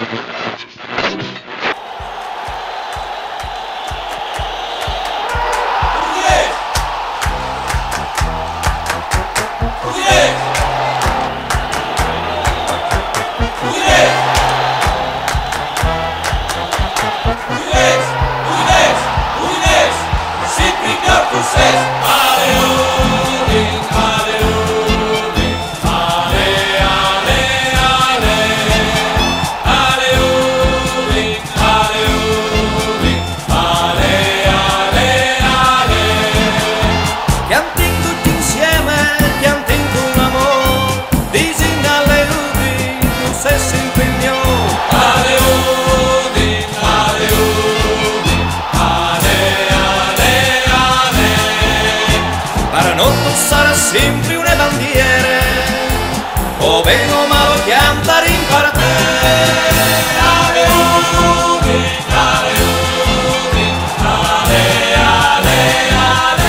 Sempre una bandiera, o bene o male chiamare in parte. Ale, ale, ale, ale, ale, ale.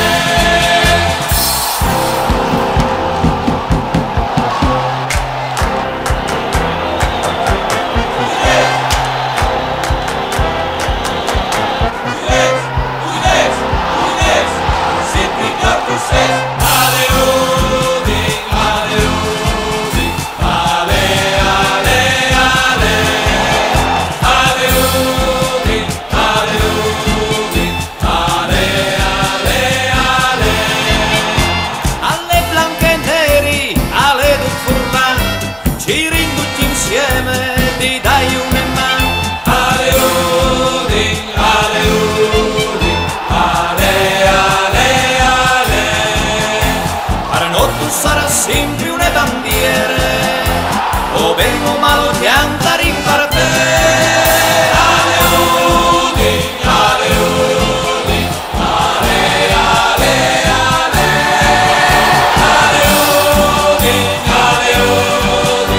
Ci rinduti insieme, ti dai una mano. Ale, odi, ale, odi, ale, ale, ale. Per noi tu sarà sempre una bandiera, o bene o male piantare in parte. Ale, odi, ale, odi, ale, ale, ale. Ale, odi, ale, odi.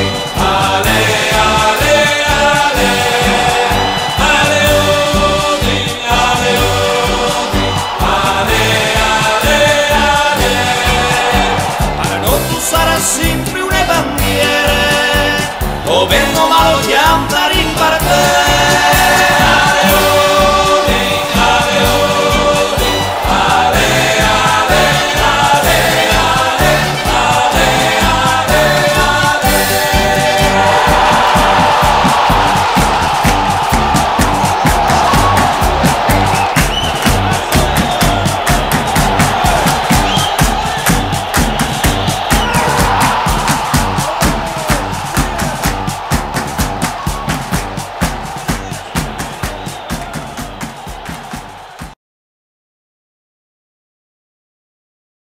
Sempre una bandiera, o bene o male pianta